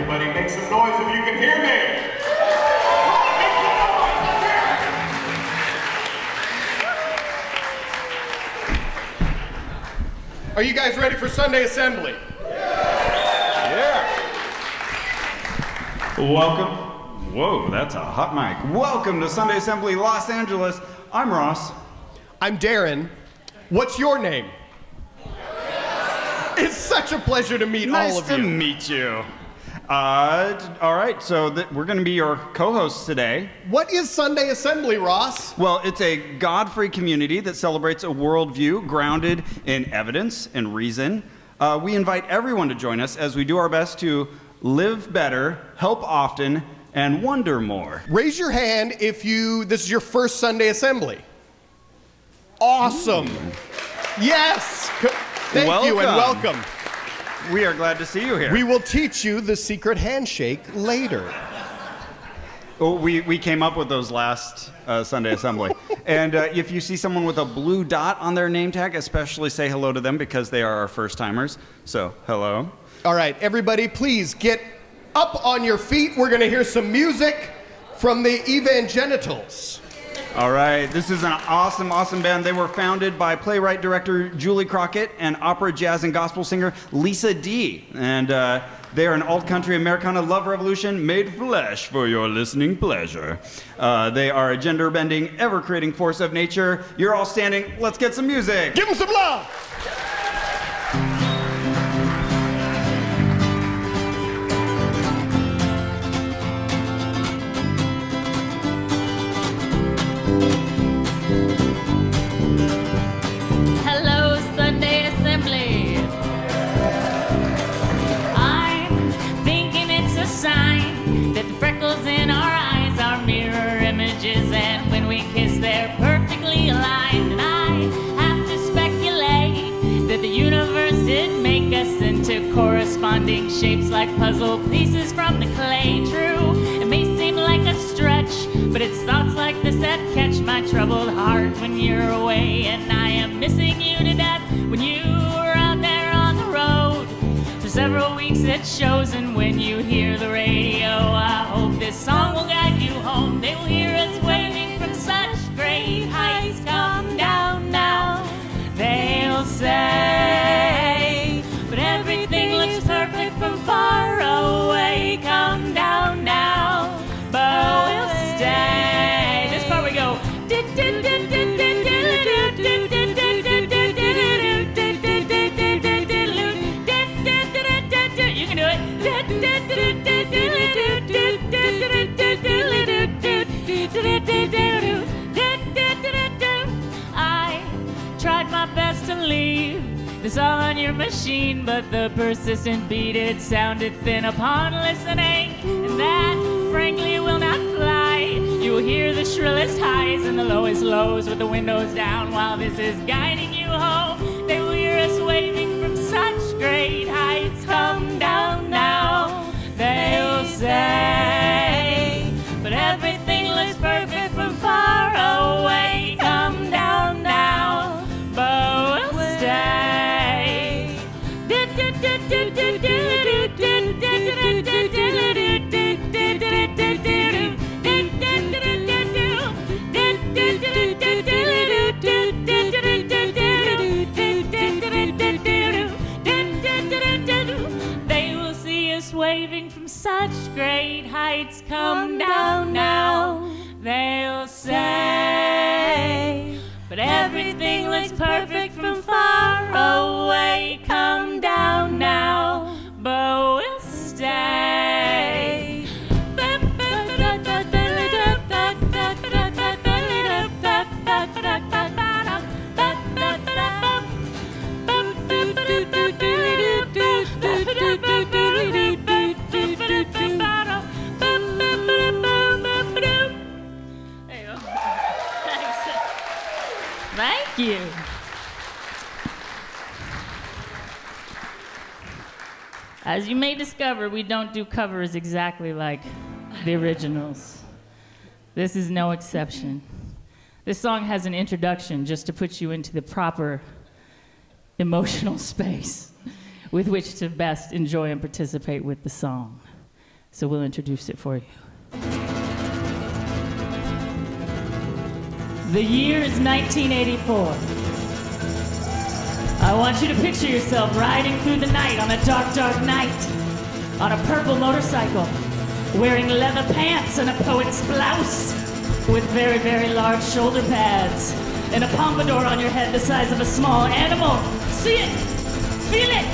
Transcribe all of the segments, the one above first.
everybody. Make some noise if you can hear me. Are you guys ready for Sunday Assembly? Yeah. Welcome. Whoa, that's a hot mic. Welcome to Sunday Assembly Los Angeles. I'm Ross. I'm Darren. What's your name? It's such a pleasure to meet all of you. Nice to meet you. All right, so we're going to be your co-hosts today. What is Sunday Assembly, Ross? Well, it's a God-free community that celebrates a worldview grounded in evidence and reason. We invite everyone to join us as we do our best to live better, help often, and wonder more. Raise your hand if this is your first Sunday Assembly. Awesome. Yes. Thank you and welcome. We are glad to see you here. We will teach you the secret handshake later. Oh, we came up with those last Sunday Assembly. And if you see someone with a blue dot on their name tag, especially say hello to them because they are our first timers. So, hello. All right, everybody, please get up on your feet. We're going to hear some music from the Evangenitals. All right, this is an awesome, awesome band. They were founded by playwright director Juli Crockett and opera, jazz, and gospel singer Lisa Dee. And they are an alt-country Americana love revolution made flesh for your listening pleasure. They are a gender-bending, ever-creating force of nature. You're all standing. Let's get some music. Give them some love. And when we kiss, they're perfectly aligned. And I have to speculate that the universe did make us into corresponding shapes like puzzle pieces from the clay. True, it may seem like a stretch, but it's thoughts like this that catch my troubled heart when you're away. And I am missing you to death when you were out there on the road. For several weeks it shows, and when you hear the radio, I hope this song will guide you home. They will hear us waving from such great heights. Come down now, they'll say, but everything looks perfect from far away. Come down now, but we'll stay. This part we go. You can do it. I tried my best to leave this all on your machine, but the persistent beat, it sounded thin upon listening, and that frankly will not fly. You will hear the shrillest highs and the lowest lows with the windows down while this is guiding you home. They will hear us waving from such great heights. Come down now, they'll say, but everything looks perfect from far away. Come down now, but we'll stay. They will see us waving from such great heights. Come down now, they'll say, but everything looks perfect from far away. Come down now, but we'll stay. Thank you. As you may discover, we don't do covers exactly like the originals. This is no exception. This song has an introduction just to put you into the proper emotional space with which to best enjoy and participate with the song. So we'll introduce it for you. The year is 1984. I want you to picture yourself riding through the night on a dark, dark night on a purple motorcycle, wearing leather pants and a poet's blouse with very, very large shoulder pads and a pompadour on your head the size of a small animal. See it, feel it.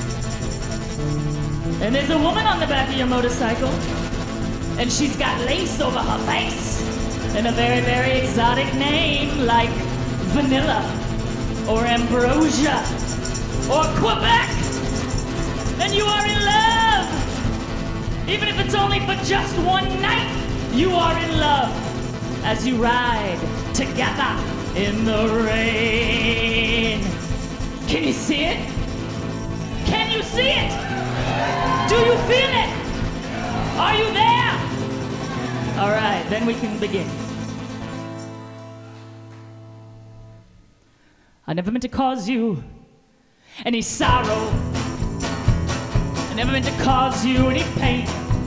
And there's a woman on the back of your motorcycle, and she's got lace over her face and a very, very exotic name like Vanilla or Ambrosia or Quebec. And you are in love. Even if it's only for just one night, you are in love as you ride together in the rain. Can you see it? Can you see it? Do you feel it? Are you there? All right, then we can begin. I never meant to cause you any sorrow. I never meant to cause you any pain.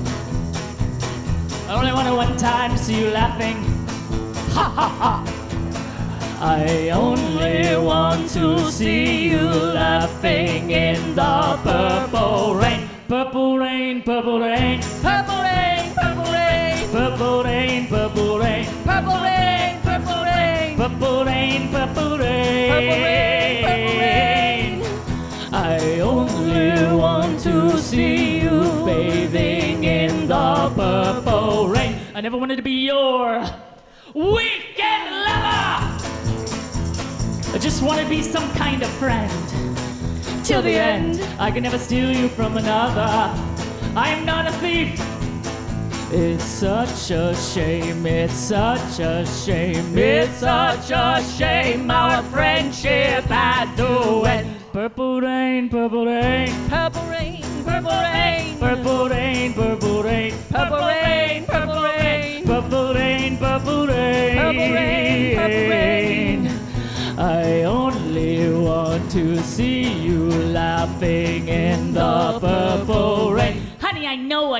I only wanted one time to see you laughing. Ha ha ha. I only want to see you laughing in the purple rain. Purple rain, purple rain, purple rain, purple rain, purple rain, purple rain, purple rain, purple rain, purple rain, purple rain, purple rain. I only want to see you bathing in the purple rain. I never wanted to be your weekend lover. I just want to be some kind of friend. Till the end, I can never steal you from another. I am not a thief. It's such a shame, it's such a shame, it's such a shame our friendship had to end. Purple rain, purple rain, purple rain, purple rain, purple rain, purple rain, purple rain, purple rain, purple rain, purple rain, purple rain, purple rain. I only want to see you laughing in the purple rain. Honey, I know.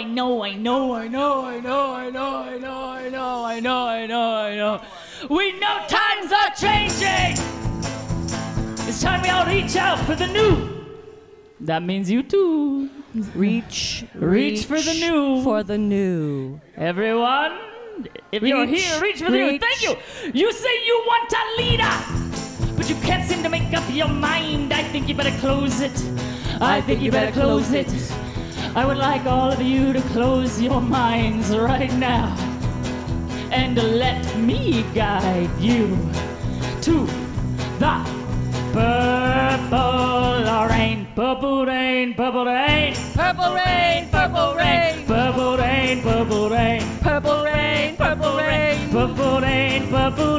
We know times are changing. It's time we all reach out for the new. That means you too. Reach for the new. For the new. Everyone, if you're here, reach for the new. Thank you. You say you want a leader, but you can't seem to make up your mind. I think you better close it. I think you better close it. I would like all of you to close your minds right now and let me guide you to the purple rain. Purple rain, purple rain, purple rain, purple rain, purple rain, purple rain, purple rain, purple rain, purple rain, purple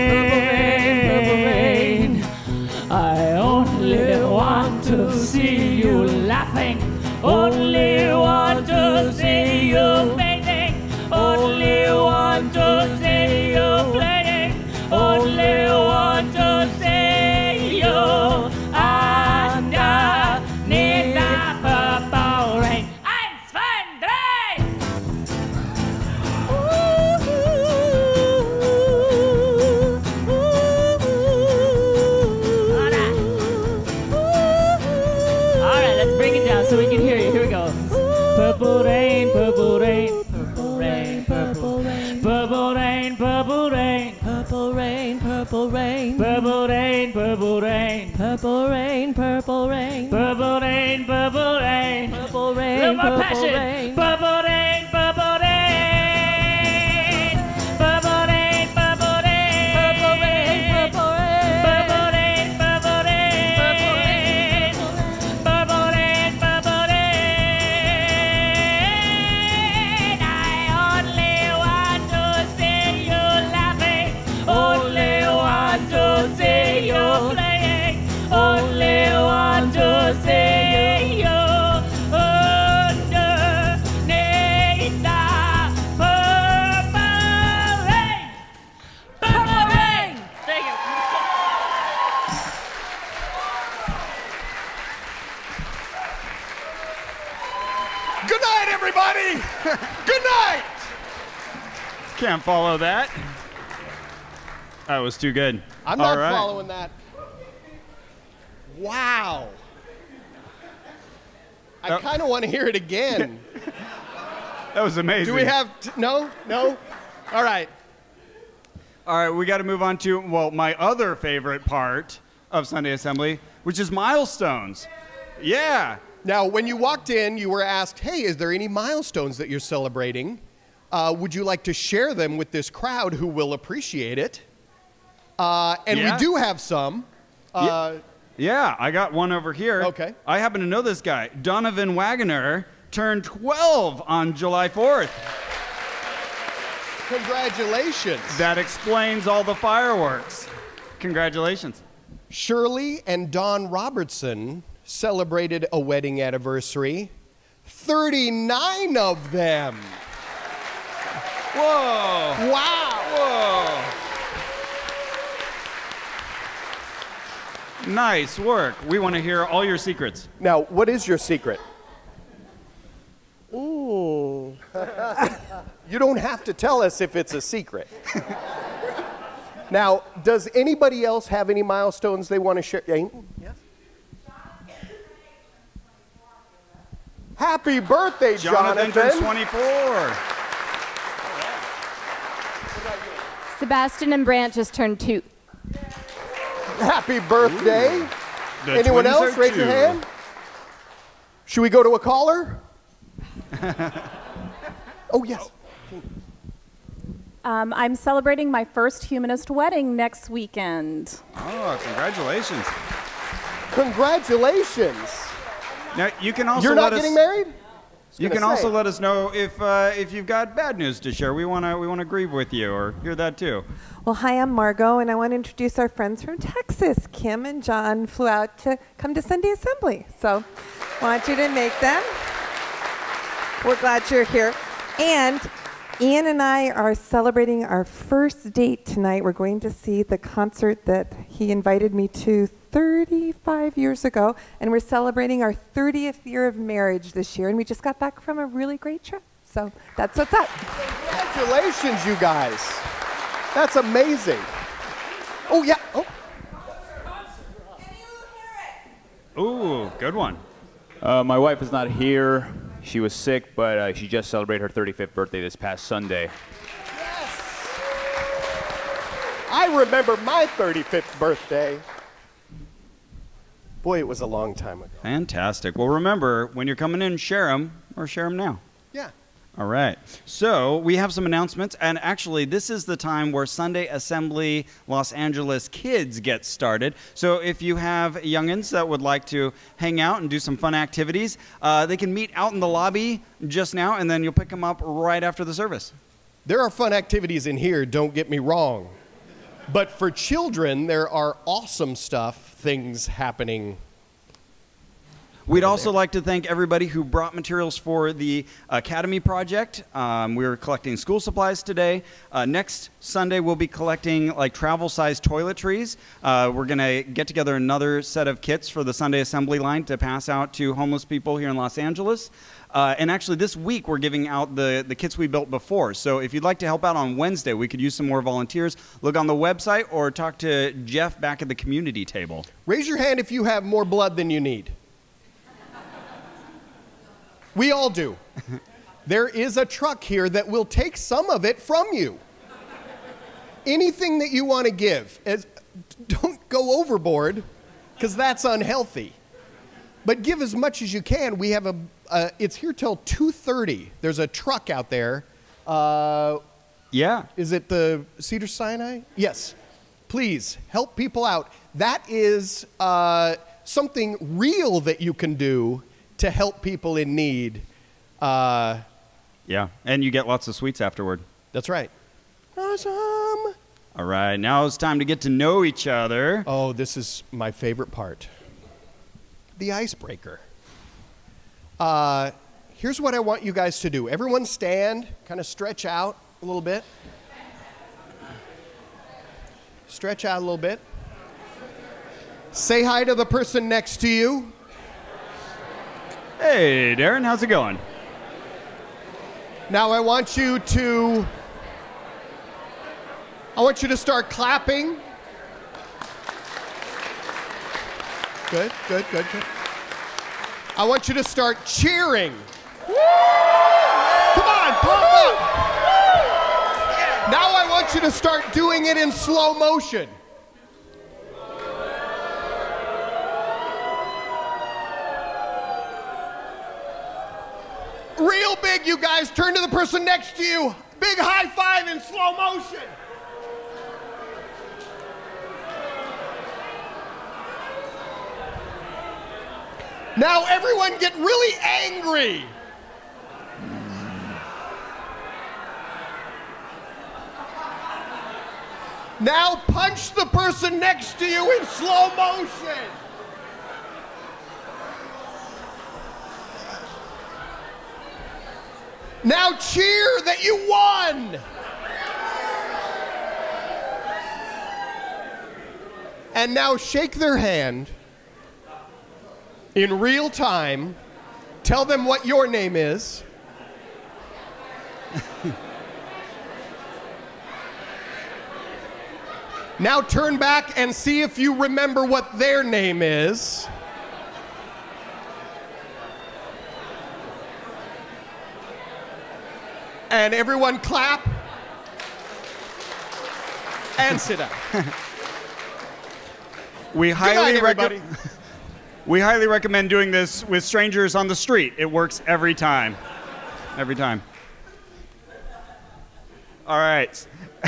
rain. I only want to see you laughing. Only want to see you bathing. Only want to see you playing. Only want to see you underneath the purple rain. So we can hear you. Here we go. Purple rain, purple rain, purple rain, purple rain, purple rain, purple rain, purple rain, purple rain, purple rain, purple rain, purple rain, purple rain, purple rain, purple rain, purple rain, little more passion. Purple rain, purple rain, purple rain, purple rain, purple rain, purple rain, purple rain, purple rain, purple rain, purple rain. I only want to see you laughing. Only want to see you playing. Only want to see you underneath Can't follow that. That was too good. I'm not following that. Wow. I kind of want to hear it again. That was amazing. Do we have... No? No? All right. All right, we got to move on to, well, my other favorite part of Sunday Assembly, which is milestones. Yeah. Now, when you walked in, you were asked, hey, is there any milestones that you're celebrating? Would you like to share them with this crowd who will appreciate it? We do have some. Yeah, I got one over here. Okay. I happen to know this guy. Donovan Wagoner turned 12 on July 4th. Congratulations. That explains all the fireworks. Congratulations. Shirley and Don Robertson celebrated a wedding anniversary. 39 of them. Whoa. Wow. Whoa. Nice work. We want to hear all your secrets. Now, what is your secret? Ooh. You don't have to tell us if it's a secret. Now, does anybody else have any milestones they want to share? Yes? Happy birthday, Jonathan. Jonathan turns 24. Sebastian and Brant just turned 2. Happy birthday. Anyone else? Raise your hand. Should we go to a caller? Oh, yes. I'm celebrating my first humanist wedding next weekend. Oh, congratulations. Congratulations. Now, you can also You're not getting married? You can also let us know if you've got bad news to share. We want to grieve with you or hear that too. Well, hi, I'm Margot, and I want to introduce our friends from Texas. Kim and John flew out to come to Sunday Assembly, so I want you to make them. We're glad you're here. And Ian and I are celebrating our first date tonight. We're going to see the concert that he invited me to 35 years ago, and we're celebrating our 30th year of marriage this year, and we just got back from a really great trip. So that's what's up. Congratulations, you guys. That's amazing. Oh, yeah. Oh. Ooh, good one. My wife is not here. She was sick, but she just celebrated her 35th birthday this past Sunday. Yes. I remember my 35th birthday. Boy, it was a long time ago. Fantastic. Well, remember, when you're coming in, share them or share them now. Yeah. All right. So we have some announcements, and actually this is the time where Sunday Assembly Los Angeles kids get started. So if you have youngins that would like to hang out and do some fun activities, they can meet out in the lobby just now, and then you'll pick them up right after the service. There are fun activities in here, don't get me wrong. But for children, there are awesome things happening. We'd also like to thank everybody who brought materials for the Academy project. We're collecting school supplies today. Next Sunday, we'll be collecting like travel-sized toiletries. We're going to get together another set of kits for the Sunday Assembly line to pass out to homeless people here in Los Angeles. And actually, this week, we're giving out the kits we built before. So if you'd like to help out on Wednesday, we could use some more volunteers. Look on the website or talk to Jeff back at the community table. Raise your hand if you have more blood than you need. We all do. There is a truck here that will take some of it from you. Anything that you want to give, don't go overboard, because that's unhealthy. But give as much as you can. We have it's here till 2:30. There's a truck out there. Yeah. Is it the Cedar Sinai? Yes. Please, help people out. That is something real that you can do to help people in need. Yeah, and you get lots of sweets afterward. That's right. Awesome. All right, now it's time to get to know each other. Oh, this is my favorite part. The icebreaker. Here's what I want you guys to do. Everyone stand, kind of stretch out a little bit. Stretch out a little bit. Say hi to the person next to you. Hey, Darren, how's it going? Now I want you to I want you to start clapping. Good, good, good, good. I want you to start cheering. Come on, pump up. Now I want you to start doing it in slow motion. Real big, you guys. Turn to the person next to you. Big high five in slow motion. Now everyone get really angry. Now punch the person next to you in slow motion. Now cheer that you won. And now shake their hand in real time. Tell them what your name is. Now turn back and see if you remember what their name is. And everyone clap and sit down. We highly recommend doing this with strangers on the street. It works every time. Every time. All right.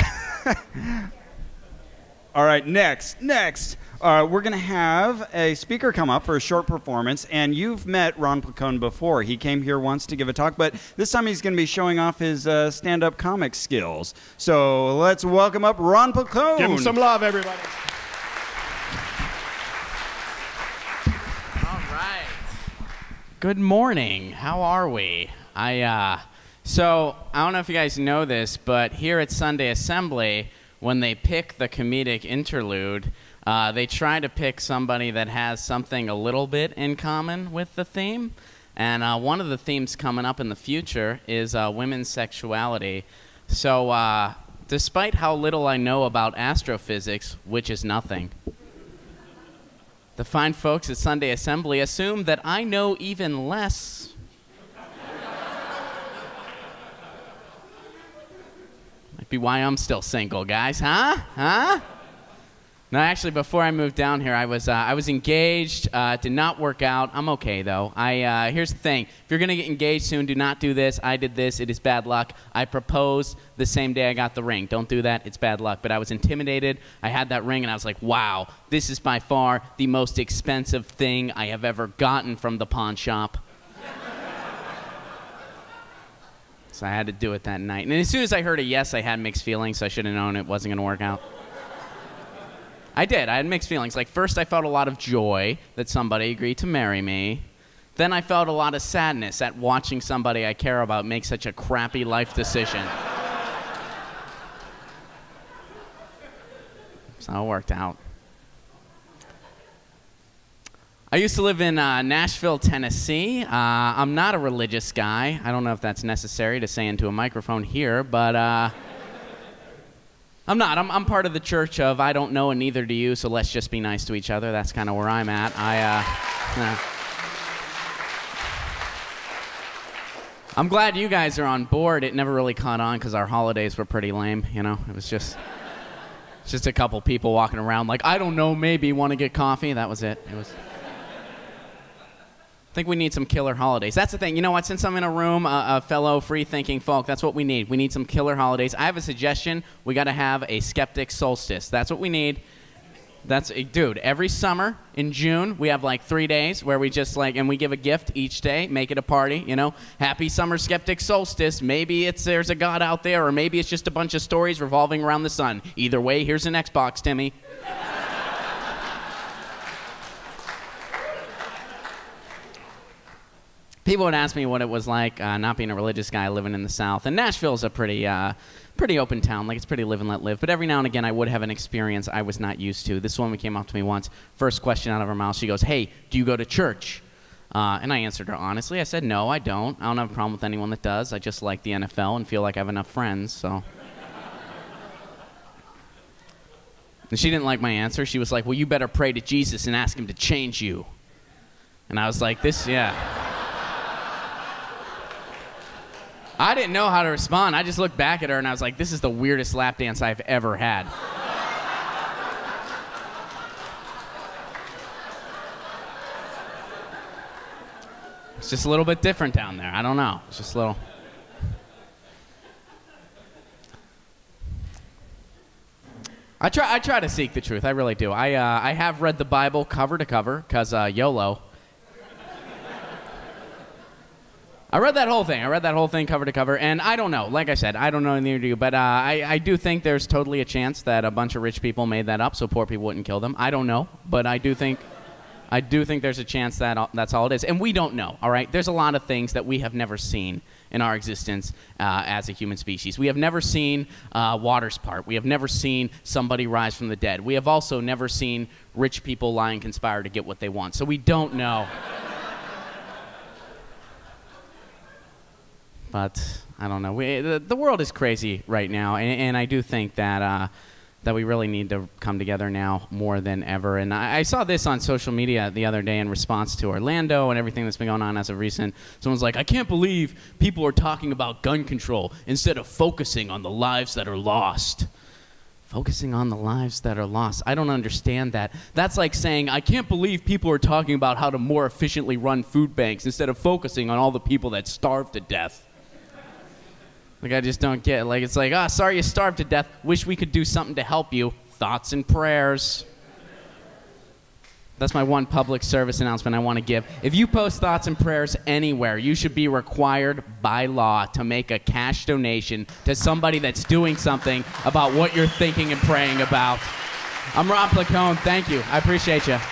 All right, next, we're going to have a speaker come up for a short performance, and you've met Ron Placone before. He came here once to give a talk, but this time he's going to be showing off his stand-up comic skills. So let's welcome up Ron Placone. Give him some love, everybody. All right. Good morning. How are we? So I don't know if you guys know this, but here at Sunday Assembly, when they pick the comedic interlude, they try to pick somebody that has something a little bit in common with the theme. And one of the themes coming up in the future is women's sexuality. So despite how little I know about astrophysics, which is nothing, the fine folks at Sunday Assembly assume that I know even less. Might be why I'm still single, guys, huh? No, actually, before I moved down here, I was engaged. Did not work out. I'm okay though. Here's the thing: if you're gonna get engaged soon, do not do this. I did this. It is bad luck. I proposed the same day I got the ring. Don't do that. It's bad luck. But I was intimidated. I had that ring, and I was like, wow, this is by far the most expensive thing I have ever gotten from the pawn shop. So I had to do it that night. And as soon as I heard a yes, I had mixed feelings, so I should have known it wasn't going to work out. I did. I had mixed feelings. Like, first I felt a lot of joy that somebody agreed to marry me. Then I felt a lot of sadness at watching somebody I care about make such a crappy life decision. So it worked out. I used to live in Nashville, Tennessee. I'm not a religious guy. I don't know if that's necessary to say into a microphone here, but I'm not. I'm part of the church of I don't know and neither do you, so let's just be nice to each other. That's kind of where I'm at. I'm glad you guys are on board. It never really caught on because our holidays were pretty lame, you know? It was just a couple people walking around like, I don't know, maybe want to get coffee. That was it. I think we need some killer holidays. That's the thing. You know what? Since I'm in a room, a fellow free-thinking folk, that's what we need. We need some killer holidays. I have a suggestion. We got to have a skeptic solstice. That's what we need. Dude, every summer in June, we have like 3 days where we just and we give a gift each day, make it a party, you know? Happy summer skeptic solstice. Maybe there's a God out there, or maybe it's just a bunch of stories revolving around the sun. Either way, here's an Xbox, Timmy. People would ask me what it was like not being a religious guy living in the South. And Nashville's a pretty open town. Like, it's pretty live and let live. But every now and again, I would have an experience I was not used to. This woman came up to me once. First question out of her mouth, she goes, hey, do you go to church? And I answered her honestly. I said, no, I don't. I don't have a problem with anyone that does. I just like the NFL and feel like I have enough friends, so. And she didn't like my answer. She was like, well, you better pray to Jesus and ask him to change you. And I was like, yeah. I didn't know how to respond. I just looked back at her and I was like, this is the weirdest lap dance I've ever had. It's just a little bit different down there. I don't know. It's just a little. I try to seek the truth. I really do. I have read the Bible cover to cover because YOLO. I read that whole thing cover to cover, and I don't know. Like I said, I don't know anything to do, but I do think there's totally a chance that a bunch of rich people made that up so poor people wouldn't kill them. I don't know, but I do think there's a chance that that's all it is. And we don't know, all right? There's a lot of things that we have never seen in our existence as a human species. We have never seen waters part. We have never seen somebody rise from the dead. We have also never seen rich people lie and conspire to get what they want. So we don't know. But I don't know. The world is crazy right now, and I do think that we really need to come together now more than ever. And I saw this on social media the other day in response to Orlando and everything that's been going on as of recent. Someone's like, I can't believe people are talking about gun control instead of focusing on the lives that are lost. Focusing on the lives that are lost. I don't understand that. That's like saying, I can't believe people are talking about how to more efficiently run food banks instead of focusing on all the people that starve to death. Like, I just don't get it. Like, it's like, sorry you starved to death. Wish we could do something to help you. Thoughts and prayers. That's my one public service announcement I want to give. If you post thoughts and prayers anywhere, you should be required by law to make a cash donation to somebody that's doing something about what you're thinking and praying about. I'm Ron Placone. Thank you. I appreciate you.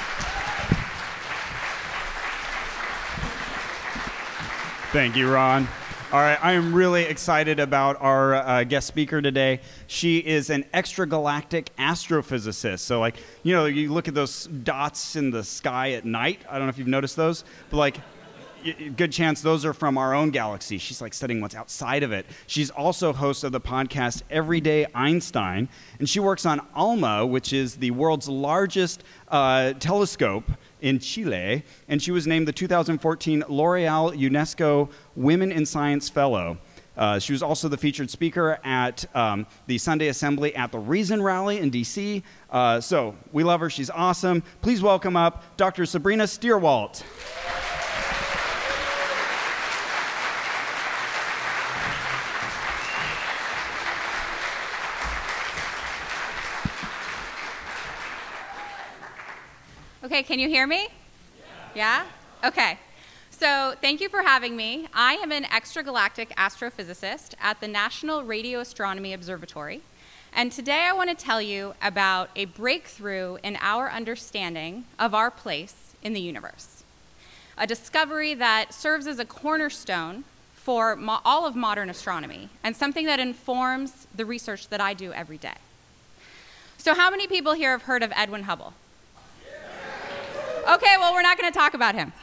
Thank you, Ron. All right, I am really excited about our guest speaker today. She is an extragalactic astrophysicist. So, like, you know, you look at those dots in the sky at night. I don't know if you've noticed those, but, like, good chance those are from our own galaxy. She's, like, studying what's outside of it. She's also host of the podcast Everyday Einstein, and she works on ALMA, which is the world's largest telescope in Chile, and she was named the 2014 L'Oreal UNESCO Women in Science Fellow. She was also the featured speaker at the Sunday Assembly at the Reason Rally in D.C. So we love her. She's awesome. Please welcome up Dr. Sabrina Stierwalt. Okay, can you hear me? Yeah? Okay. So thank you for having me. I am an extragalactic astrophysicist at the National Radio Astronomy Observatory. And today I want to tell you about a breakthrough in our understanding of our place in the universe. A discovery that serves as a cornerstone for all of modern astronomy and something that informs the research that I do every day. So how many people here have heard of Edwin Hubble? Okay, well, we're not going to talk about him.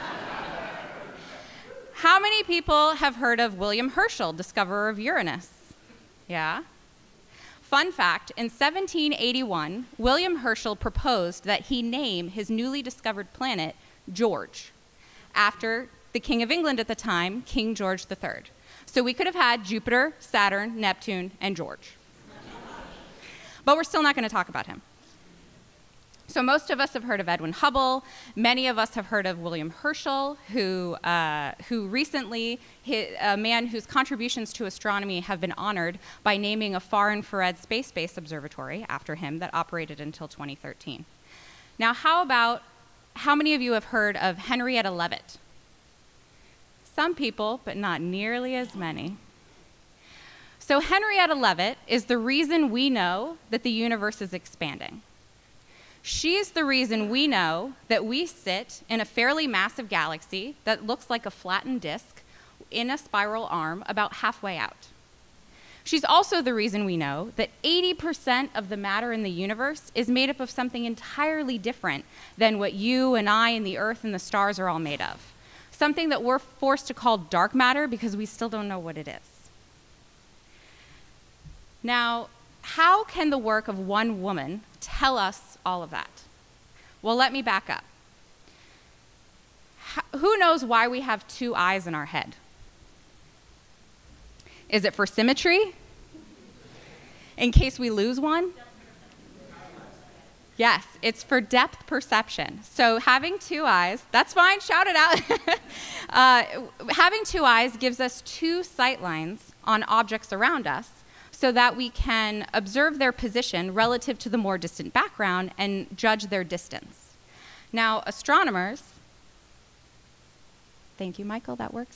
How many people have heard of William Herschel, discoverer of Uranus? Yeah? Fun fact, in 1781, William Herschel proposed that he name his newly discovered planet George, after the King of England at the time, King George III. So we could have had Jupiter, Saturn, Neptune, and George. But we're still not going to talk about him. So most of us have heard of Edwin Hubble. Many of us have heard of William Herschel, who recently, a man whose contributions to astronomy have been honored by naming a far-infrared space-based observatory after him that operated until 2013. Now, how many of you have heard of Henrietta Leavitt? Some people, but not nearly as many. So Henrietta Leavitt is the reason we know that the universe is expanding. She's the reason we know that we sit in a fairly massive galaxy that looks like a flattened disk in a spiral arm about halfway out. She's also the reason we know that 80% of the matter in the universe is made up of something entirely different than what you and I and the Earth and the stars are all made of. Something that we're forced to call dark matter because we still don't know what it is. Now, how can the work of one woman tell us all of that? Well, let me back up. Who knows why we have two eyes in our head? Is it for symmetry? In case we lose one? Yes, it's for depth perception. So having two eyes, that's fine, shout it out. Having two eyes gives us two sight lines on objects around us so that we can observe their position relative to the more distant background and judge their distance. Now, astronomers, thank you, Michael, that works.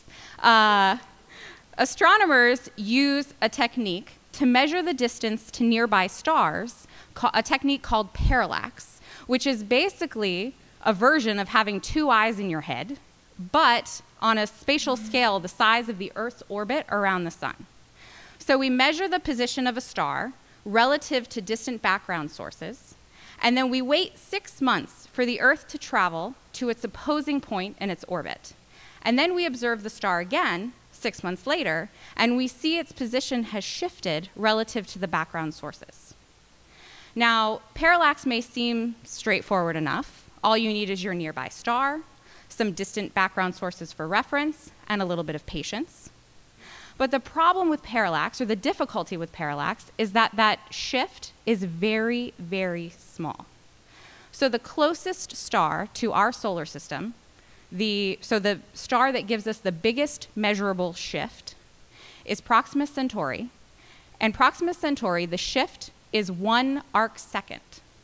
Astronomers use a technique to measure the distance to nearby stars, a technique called parallax, which is basically a version of having two eyes in your head, but on a spatial scale the size of the Earth's orbit around the sun. So we measure the position of a star relative to distant background sources, and then we wait 6 months for the Earth to travel to its opposing point in its orbit. And then we observe the star again 6 months later, and we see its position has shifted relative to the background sources. Now, parallax may seem straightforward enough. All you need is your nearby star, some distant background sources for reference, and a little bit of patience. But the problem with parallax, or the difficulty with parallax, is that that shift is very, very small. So the closest star to our solar system, so the star that gives us the biggest measurable shift, is Proxima Centauri. And Proxima Centauri, the shift is 1 arcsecond.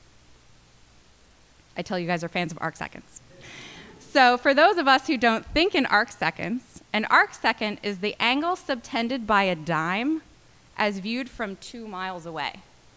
I tell you guys are fans of arcseconds. So for those of us who don't think in arcseconds, an arcsecond is the angle subtended by a dime as viewed from 2 miles away.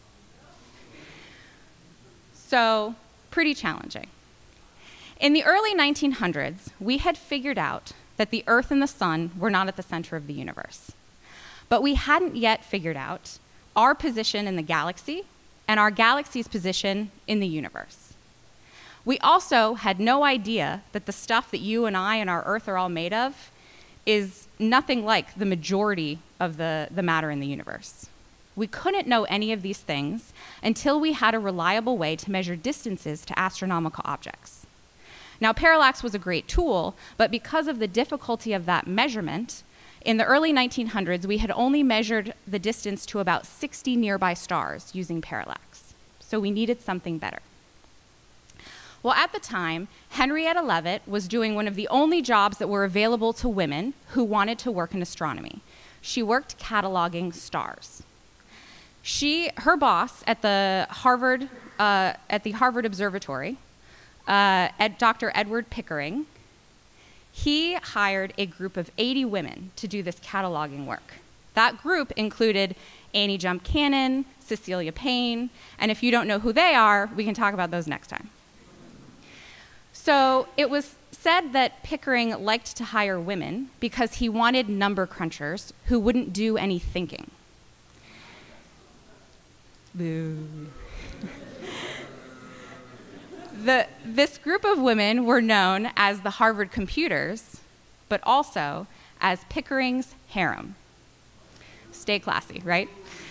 So pretty challenging. In the early 1900s, we had figured out that the Earth and the Sun were not at the center of the universe. But we hadn't yet figured out our position in the galaxy and our galaxy's position in the universe. We also had no idea that the stuff that you and I and our Earth are all made of is nothing like the majority of the matter in the universe. We couldn't know any of these things until we had a reliable way to measure distances to astronomical objects. Now, parallax was a great tool, but because of the difficulty of that measurement, in the early 1900s, we had only measured the distance to about 60 nearby stars using parallax. So we needed something better. Well, at the time, Henrietta Leavitt was doing one of the only jobs that were available to women who wanted to work in astronomy. She worked cataloging stars. Her boss at the Harvard Observatory, Dr. Edward Pickering, he hired a group of 80 women to do this cataloging work. That group included Annie Jump Cannon, Cecilia Payne, and if you don't know who they are, we can talk about those next time. So it was said that Pickering liked to hire women because he wanted number crunchers who wouldn't do any thinking. Boo. This group of women were known as the Harvard Computers, but also as Pickering's harem. Stay classy, right?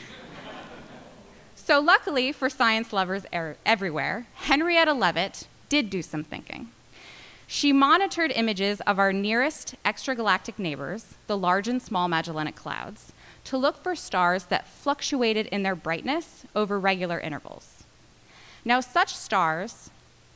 So luckily for science lovers everywhere, Henrietta Leavitt did do some thinking. She monitored images of our nearest extragalactic neighbors, the Large and Small Magellanic Clouds, to look for stars that fluctuated in their brightness over regular intervals. Now, such stars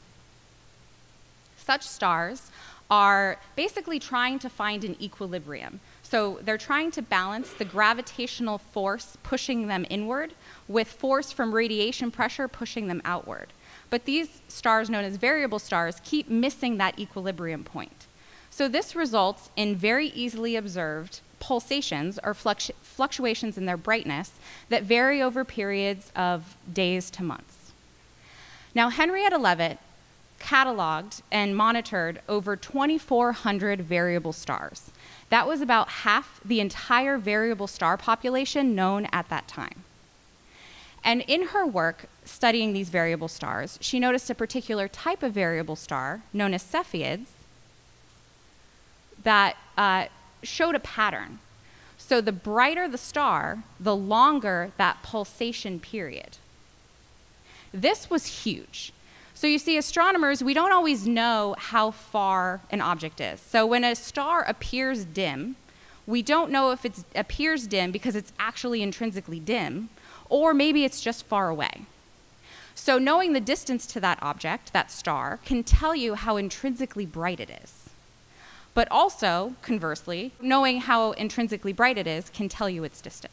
are basically trying to find an equilibrium. So they're trying to balance the gravitational force pushing them inward with force from radiation pressure pushing them outward. But these stars, known as variable stars, keep missing that equilibrium point. So this results in very easily observed pulsations or fluctuations in their brightness that vary over periods of days to months. Now, Henrietta Leavitt cataloged and monitored over 2,400 variable stars. That was about half the entire variable star population known at that time. And in her work studying these variable stars, she noticed a particular type of variable star known as Cepheids that showed a pattern. So the brighter the star, the longer that pulsation period. This was huge. So you see, astronomers, we don't always know how far an object is. So when a star appears dim, we don't know if it appears dim because it's actually intrinsically dim, or maybe it's just far away. So knowing the distance to that object, that star, can tell you how intrinsically bright it is. But also, conversely, knowing how intrinsically bright it is can tell you its distance.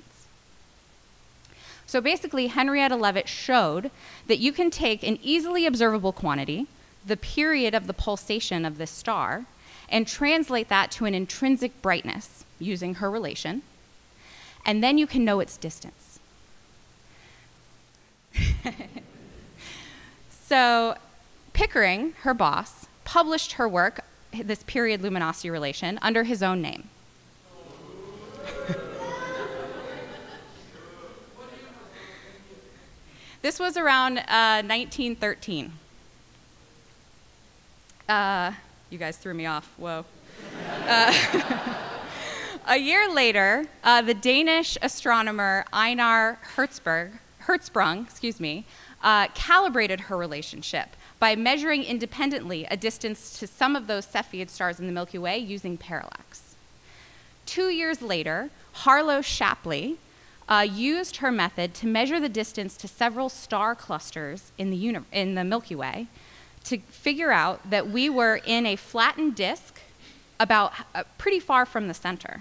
So basically, Henrietta Leavitt showed that you can take an easily observable quantity, the period of the pulsation of this star, and translate that to an intrinsic brightness using her relation, and then you can know its distance. So Pickering, her boss, published her work, this period luminosity relation, under his own name. This was around 1913. You guys threw me off. Whoa. A year later, the Danish astronomer Einar Hertzsprung, calibrated her relationship by measuring independently a distance to some of those Cepheid stars in the Milky Way using parallax. 2 years later, Harlow Shapley used her method to measure the distance to several star clusters in the Milky Way to figure out that we were in a flattened disk about pretty far from the center.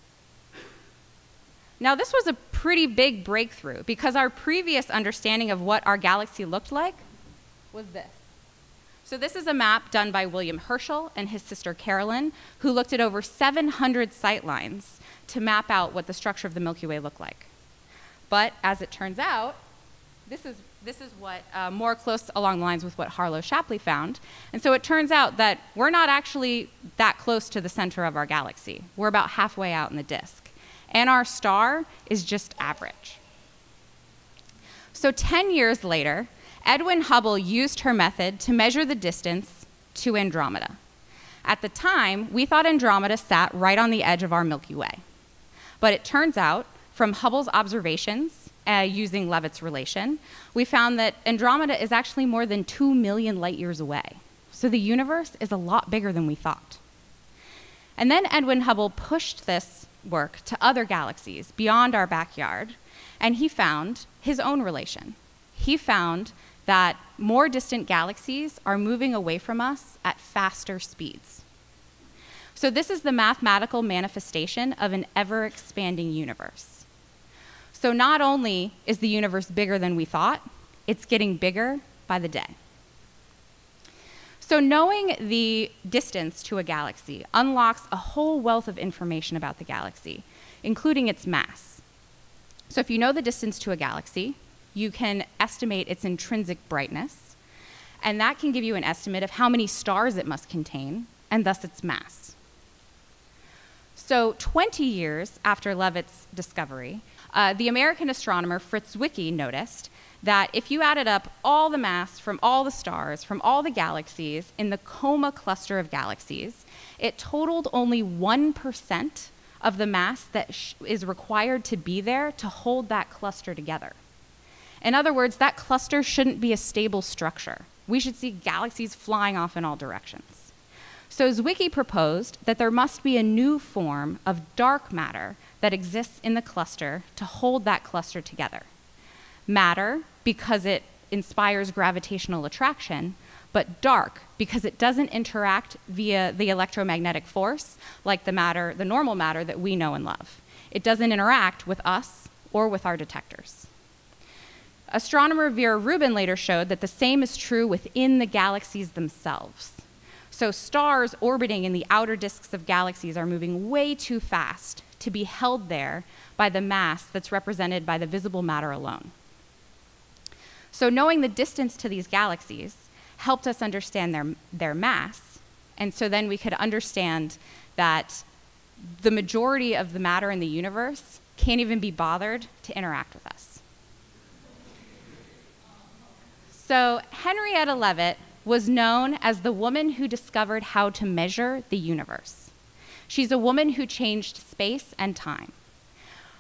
Now, this was a pretty big breakthrough because our previous understanding of what our galaxy looked like was this. So this is a map done by William Herschel and his sister Carolyn, who looked at over 700 sightlines to map out what the structure of the Milky Way looked like. But as it turns out, this is what more close along the lines with what Harlow Shapley found. And so it turns out that we're not actually that close to the center of our galaxy. We're about halfway out in the disk. And our star is just average. So 10 years later, Edwin Hubble used her method to measure the distance to Andromeda. At the time, we thought Andromeda sat right on the edge of our Milky Way. But it turns out, from Hubble's observations using Leavitt's relation, we found that Andromeda is actually more than 2 million light years away. So the universe is a lot bigger than we thought. And then Edwin Hubble pushed this work to other galaxies beyond our backyard, and he found his own relation. He found that more distant galaxies are moving away from us at faster speeds. So this is the mathematical manifestation of an ever-expanding universe. So not only is the universe bigger than we thought, it's getting bigger by the day. So knowing the distance to a galaxy unlocks a whole wealth of information about the galaxy, including its mass. So if you know the distance to a galaxy, you can estimate its intrinsic brightness, and that can give you an estimate of how many stars it must contain, and thus its mass. So 20 years after Leavitt's discovery, the American astronomer Fritz Zwicky noticed that if you added up all the mass from all the stars, from all the galaxies in the Coma cluster of galaxies, it totaled only 1% of the mass that is required to be there to hold that cluster together. In other words, that cluster shouldn't be a stable structure. We should see galaxies flying off in all directions. So Zwicky proposed that there must be a new form of dark matter that exists in the cluster to hold that cluster together. Matter, because it inspires gravitational attraction, but dark, because it doesn't interact via the electromagnetic force like the normal matter that we know and love. It doesn't interact with us or with our detectors. Astronomer Vera Rubin later showed that the same is true within the galaxies themselves. So stars orbiting in the outer disks of galaxies are moving way too fast to be held there by the mass that's represented by the visible matter alone. So knowing the distance to these galaxies helped us understand their mass, and so then we could understand that the majority of the matter in the universe can't even be bothered to interact with us. So Henrietta Leavitt was known as the woman who discovered how to measure the universe. She's a woman who changed space and time.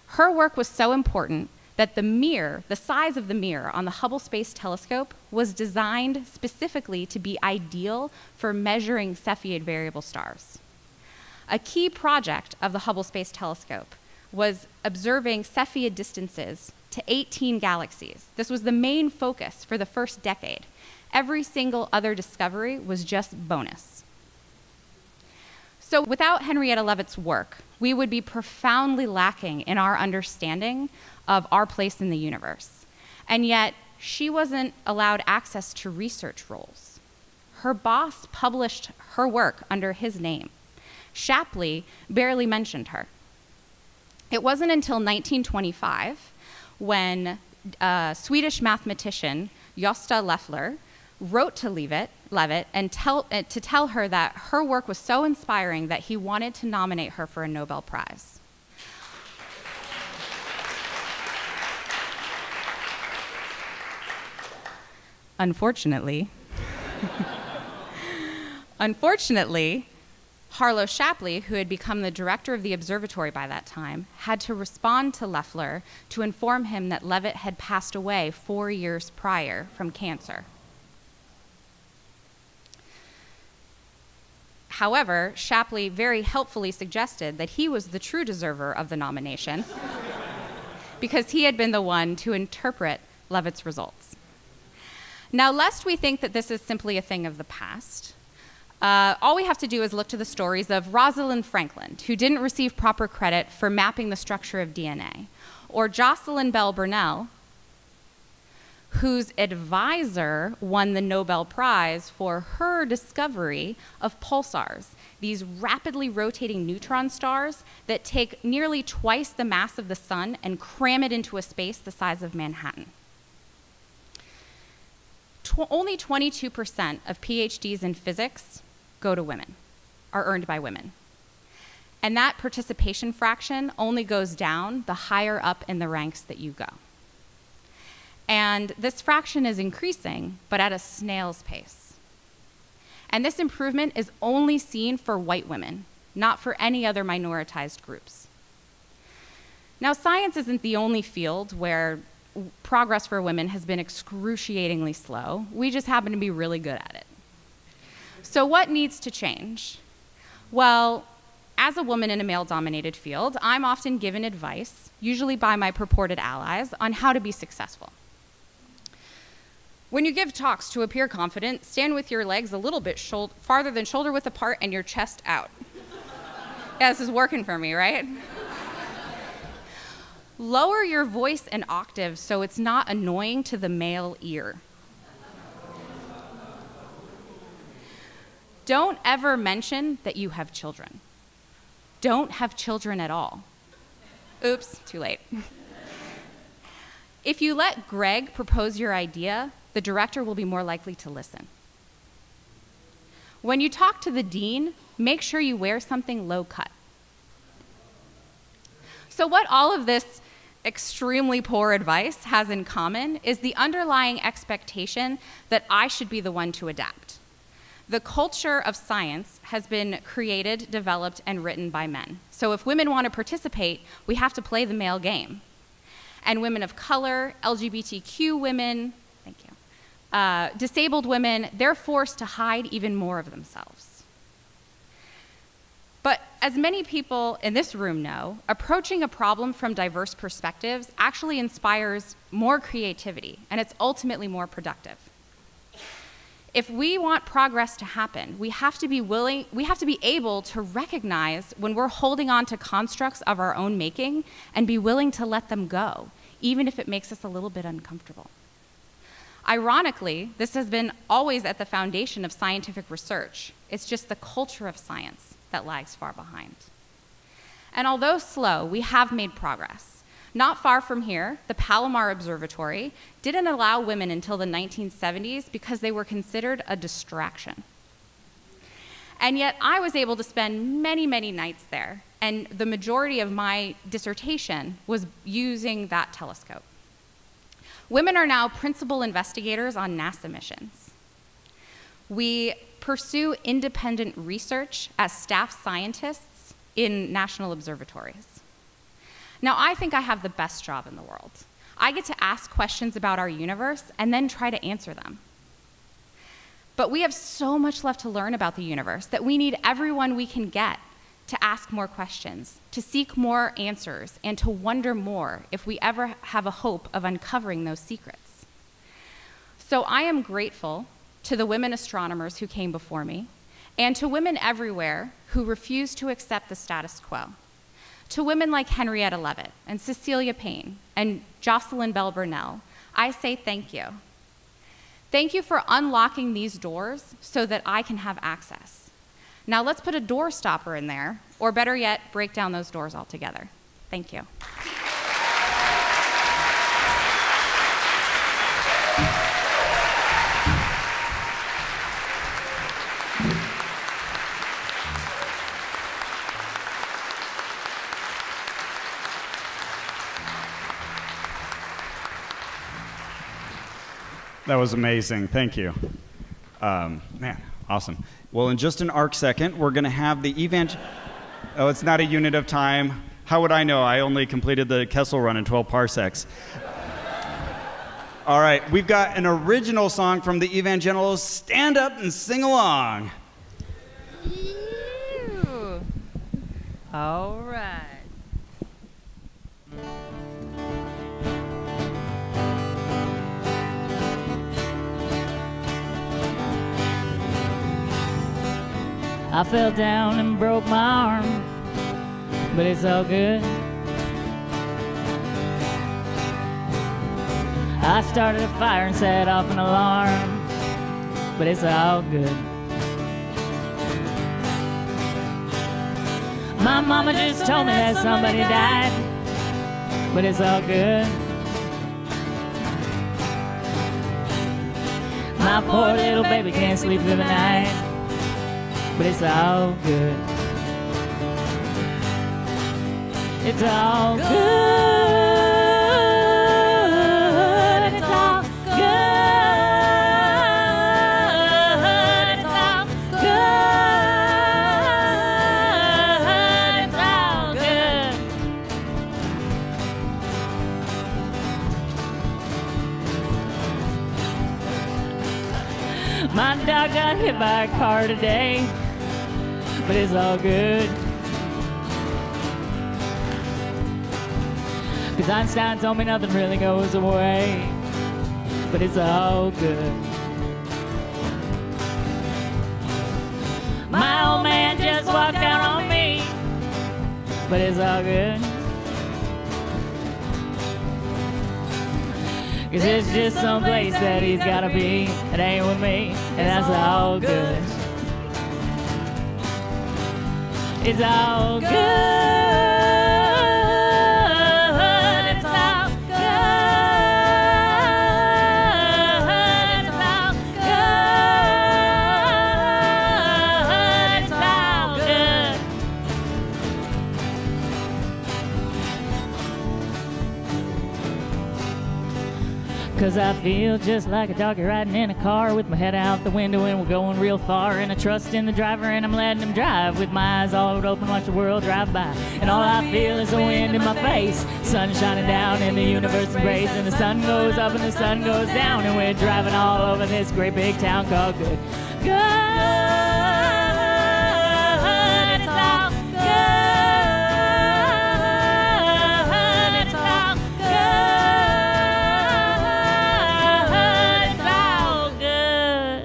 Her work was so important that the mirror, the size of the mirror on the Hubble Space Telescope, was designed specifically to be ideal for measuring Cepheid variable stars. A key project of the Hubble Space Telescope was observing Cepheid distances to 18 galaxies. This was the main focus for the first decade. Every single other discovery was just bonus. So without Henrietta Leavitt's work, we would be profoundly lacking in our understanding of our place in the universe. And yet, she wasn't allowed access to research roles. Her boss published her work under his name. Shapley barely mentioned her. It wasn't until 1925 when Swedish mathematician Gösta Leffler wrote to Leavitt and to tell her that her work was so inspiring that he wanted to nominate her for a Nobel Prize. Unfortunately, Harlow Shapley, who had become the director of the observatory by that time, had to respond to Leffler to inform him that Leavitt had passed away 4 years prior from cancer. However, Shapley very helpfully suggested that he was the true deserver of the nomination because he had been the one to interpret Leavitt's results. Now, lest we think that this is simply a thing of the past, all we have to do is look to the stories of Rosalind Franklin, who didn't receive proper credit for mapping the structure of DNA, or Jocelyn Bell Burnell, whose advisor won the Nobel Prize for her discovery of pulsars, these rapidly rotating neutron stars that take nearly twice the mass of the sun and cram it into a space the size of Manhattan. Only 22% of PhDs in physics go to women, are earned by women. And that participation fraction only goes down the higher up in the ranks that you go. And this fraction is increasing, but at a snail's pace. And this improvement is only seen for white women, not for any other minoritized groups. Now, science isn't the only field where progress for women has been excruciatingly slow. We just happen to be really good at it. So what needs to change? Well, as a woman in a male-dominated field, I'm often given advice, usually by my purported allies, on how to be successful. When you give talks to appear confident, stand with your legs a little bit farther than shoulder width apart and your chest out. Yeah, this is working for me, right? Lower your voice an octave so it's not annoying to the male ear. Don't ever mention that you have children. Don't have children at all. Oops, too late. If you let Greg propose your idea, the director will be more likely to listen. When you talk to the dean, make sure you wear something low cut. So what all of this extremely poor advice has in common is the underlying expectation that I should be the one to adapt. The culture of science has been created, developed, and written by men. So if women want to participate, we have to play the male game. And women of color, LGBTQ women, thank you, disabled women, they're forced to hide even more of themselves. But as many people in this room know, approaching a problem from diverse perspectives actually inspires more creativity, and it's ultimately more productive. If we want progress to happen, we have to be able to recognize when we're holding on to constructs of our own making and be willing to let them go, even if it makes us a little bit uncomfortable. Ironically, this has been always at the foundation of scientific research. It's just the culture of science that lags far behind. And although slow, we have made progress. Not far from here, the Palomar Observatory didn't allow women until the 1970s because they were considered a distraction. And yet I was able to spend many, many nights there, and the majority of my dissertation was using that telescope. Women are now principal investigators on NASA missions. We pursue independent research as staff scientists in national observatories. Now, I think I have the best job in the world. I get to ask questions about our universe and then try to answer them. But we have so much left to learn about the universe that we need everyone we can get to ask more questions, to seek more answers, and to wonder more if we ever have a hope of uncovering those secrets. So I am grateful to the women astronomers who came before me, and to women everywhere who refuse to accept the status quo. To women like Henrietta Leavitt and Cecilia Payne and Jocelyn Bell Burnell, I say thank you. Thank you for unlocking these doors so that I can have access. Now let's put a door stopper in there, or better yet, break down those doors altogether. Thank you. That was amazing. Thank you. Man, awesome. Well, in just an arc second, we're going to have the Oh, it's not a unit of time. How would I know? I only completed the Kessel Run in 12 parsecs. All right, we've got an original song from the Evangenitals. Stand up and sing along. Ew. All right. I fell down and broke my arm, but it's all good. I started a fire and set off an alarm, but it's all good. My mama just told me that somebody died, but it's all good. My poor little baby can't sleep through the night, but it's all good. It's all good. It's all good. It's all good. It's all good. My dog got hit by a car today, but it's all good. 'Cause Einstein told me nothing really goes away, but it's all good. My old man just walked out on me, but it's all good. 'Cause it's just some place that he's gotta be. It ain't with me, and that's all good. It's all good. It's all good. It's all good. It's all good. 'Cause I feel just like a doggy riding in a car with my head out the window and we're going real far. And I trust in the driver and I'm letting him drive with my eyes all open, watch the world drive by. And all I feel is the wind in my face, sun shining down in the universe embrace. And the sun goes up and the sun goes down and we're driving all over this great big town called good. Good. It's all good. It's all good. It's all good.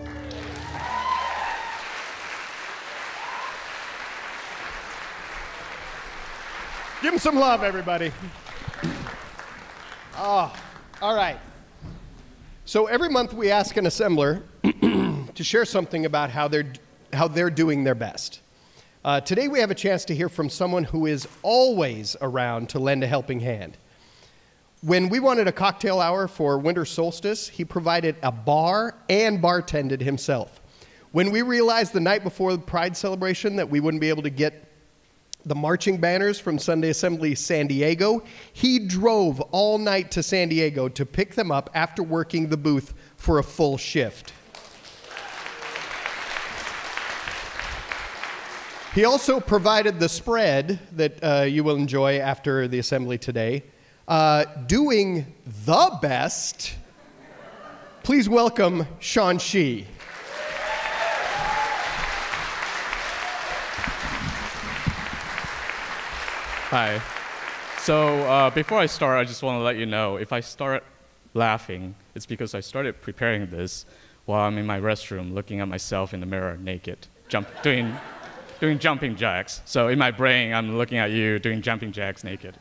Give him some love, everybody. Oh, all right. So every month we ask an assembler to share something about how they're doing their best. Today we have a chance to hear from someone who is always around to lend a helping hand. When we wanted a cocktail hour for winter solstice, he provided a bar and bartended himself. When we realized the night before the Pride celebration that we wouldn't be able to get the marching banners from Sunday Assembly San Diego, he drove all night to San Diego to pick them up after working the booth for a full shift. He also provided the spread that you will enjoy after the assembly today. Doing the best, please welcome Sean Shee. Hi. So before I start, I just want to let you know, if I start laughing, it's because I started preparing this while I'm in my restroom looking at myself in the mirror naked, doing jumping jacks. So in my brain, I'm looking at you doing jumping jacks naked.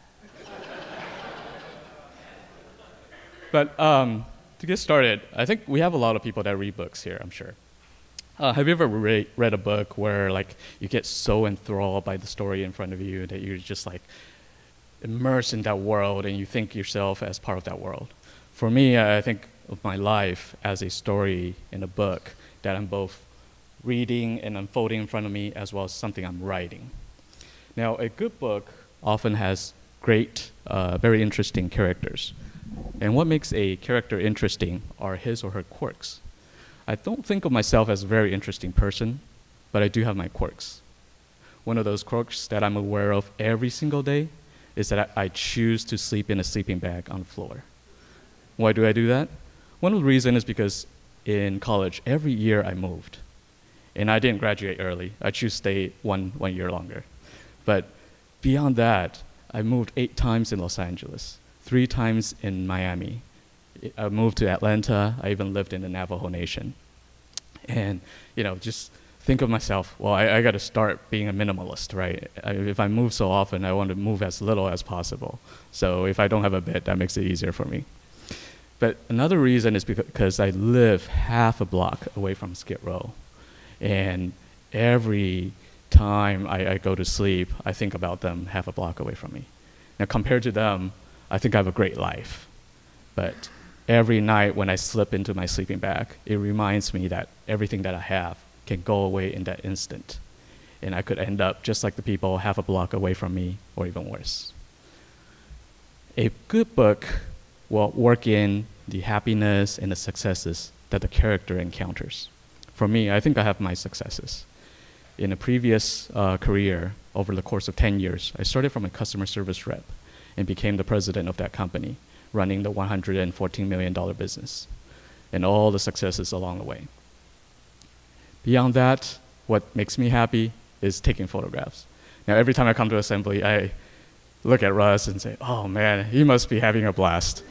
But to get started, I think we have a lot of people that read books here, I'm sure. Have you ever read a book where like you get so enthralled by the story in front of you that you're just like immersed in that world and you think yourself as part of that world? For me, I think of my life as a story in a book that I'm both reading and unfolding in front of me, as well as something I'm writing. Now, a good book often has great, very interesting characters. And what makes a character interesting are his or her quirks. I don't think of myself as a very interesting person, but I do have my quirks. One of those quirks that I'm aware of every single day is that I choose to sleep in a sleeping bag on the floor. Why do I do that? One of the reasons is because in college, every year I moved. And I didn't graduate early. I chose to stay one year longer. But beyond that, I moved 8 times in Los Angeles, 3 times in Miami. I moved to Atlanta. I even lived in the Navajo Nation. And, you know, just think of myself, well, I got to start being a minimalist, right? If I move so often, I want to move as little as possible. So if I don't have a bed, that makes it easier for me. But another reason is because I live half a block away from Skid Row. And every time I go to sleep, I think about them half a block away from me. Now, compared to them, I think I have a great life. But every night when I slip into my sleeping bag, it reminds me that everything that I have can go away in that instant. And I could end up just like the people half a block away from me, or even worse. A good book will work in the happiness and the successes that the character encounters. For me, I think I have my successes. In a previous career, over the course of 10 years, I started from a customer service rep and became the president of that company, running the $114 million business, and all the successes along the way. Beyond that, what makes me happy is taking photographs. Now, every time I come to assembly, I look at Russ and say, oh man, he must be having a blast.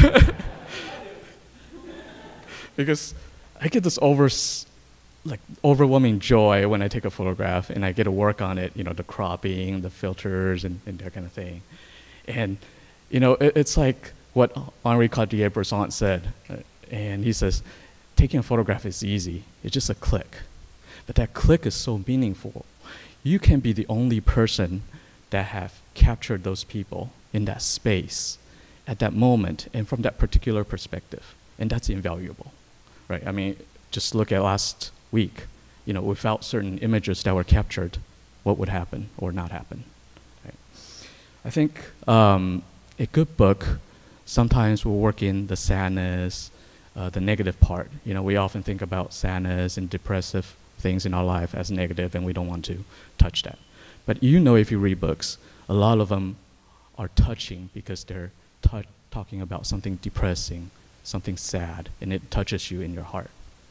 Because I get this overwhelming joy when I take a photograph and I get to work on it, you know, the cropping, the filters, and that kind of thing. And, you know, it's like what Henri Cartier-Bresson said, and he says, taking a photograph is easy. It's just a click. But that click is so meaningful. You can be the only person that have captured those people in that space at that moment and from that particular perspective. And that's invaluable, right? I mean, just look at last week. You know, without certain images that were captured, what would happen or not happen? Right? I think a good book sometimes will work in the sadness, the negative part. You know, we often think about sadness and depressive things in our life as negative, and we don't want to touch that. But you know, if you read books, a lot of them are touching because they're talking about something depressing, something sad, and it touches you in your heart.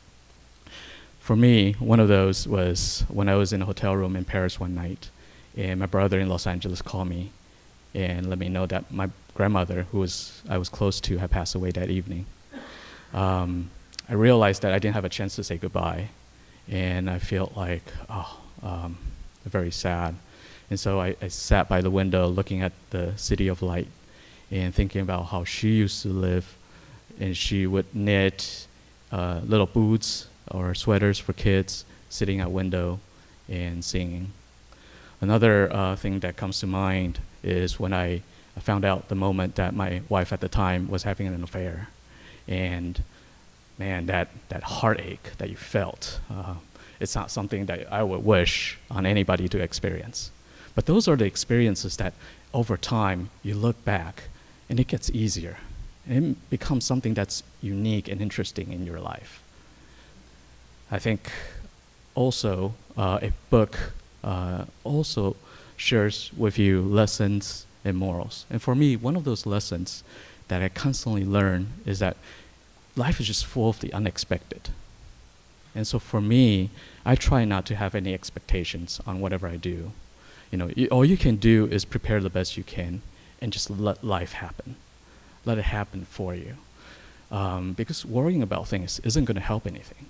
For me, one of those was when I was in a hotel room in Paris one night, and my brother in Los Angeles called me and let me know that my grandmother, who I was close to, had passed away that evening. I realized that I didn't have a chance to say goodbye, and I felt like, very sad. And so I sat by the window looking at the city of light and thinking about how she used to live, and she would knit little boots or sweaters for kids, sitting at window and singing. Another thing that comes to mind is when I found out the moment that my wife at the time was having an affair. And man, that heartache that you felt, it's not something that I would wish on anybody to experience. But those are the experiences that over time you look back and it gets easier. And it becomes something that's unique and interesting in your life. I think also a book also shares with you lessons and morals. And for me, one of those lessons that I constantly learn is that life is just full of the unexpected. And so for me, I try not to have any expectations on whatever I do. You know, all you can do is prepare the best you can and just let life happen. Let it happen for you. Because worrying about things isn't going to help anything.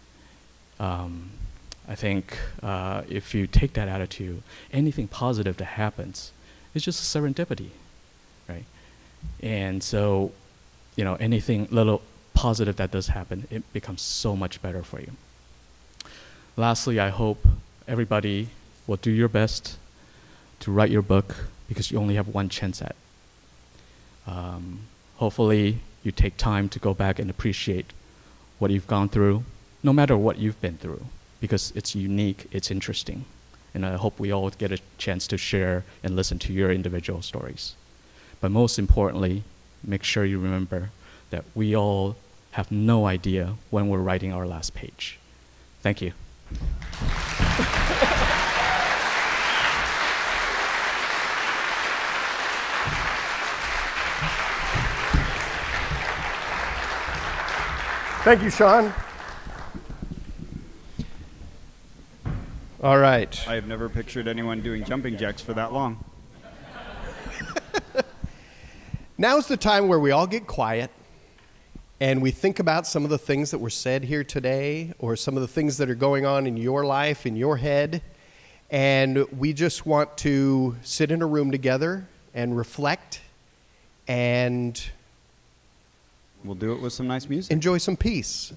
I think if you take that attitude, anything positive that happens is just a serendipity, right? And so, you know, anything little positive that does happen, it becomes so much better for you. Lastly, I hope everybody will do your best to write your book, because you only have one chance at it. Hopefully, you take time to go back and appreciate what you've gone through, no matter what you've been through, because it's unique, it's interesting. And I hope we all get a chance to share and listen to your individual stories. But most importantly, make sure you remember that we all have no idea when we're writing our last page. Thank you. Thank you, Sean. All right. I have never pictured anyone doing jumping jacks for that long. Now's the time where we all get quiet and we think about some of the things that were said here today, or some of the things that are going on in your life, in your head. And we just want to sit in a room together and reflect and we'll do it with some nice music. Enjoy some peace.